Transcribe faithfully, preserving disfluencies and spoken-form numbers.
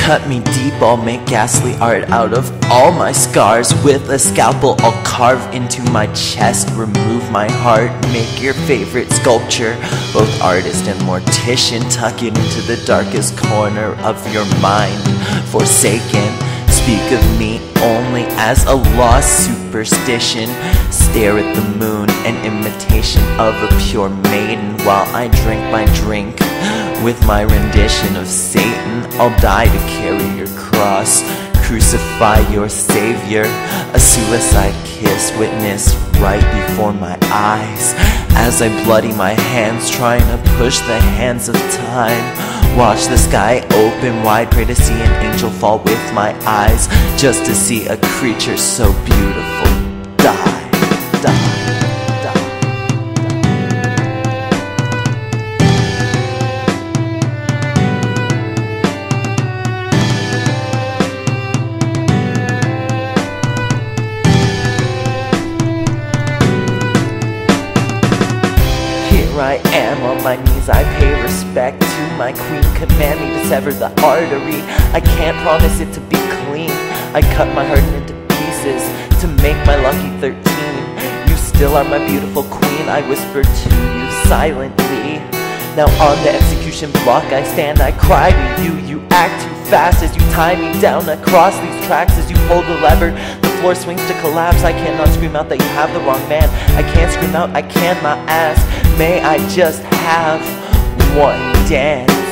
Cut me deep, I'll make ghastly art out of all my scars. With a scalpel, I'll carve into my chest, remove my heart, make your favorite sculpture, both artist and mortician. Tuck it into the darkest corner of your mind, forsaken. Speak of me only as a lost superstition. Stare at the moon, an imitation of a pure maiden, while I drink my drink with my rendition of Satan. I'll die to carry your cross, crucify your savior. A suicide kiss witnessed right before my eyes, as I bloody my hands trying to push the hands of time. Watch the sky open wide, pray to see an angel fall with my eyes, just to see a creature so beautiful die, die, die. Here I am on my knees, I pay respect to my queen. Command me to sever the artery, I can't promise it to be clean. I cut my heart into pieces to make my lucky thirteen. You still are my beautiful queen, I whisper to you silently. Now on the execution block I stand, I cry to you. You act too fast as you tie me down across these tracks. As you pull the lever, the floor swings to collapse. I cannot scream out that you have the wrong man. I can't scream out, I cannot ask. May I just have one dance?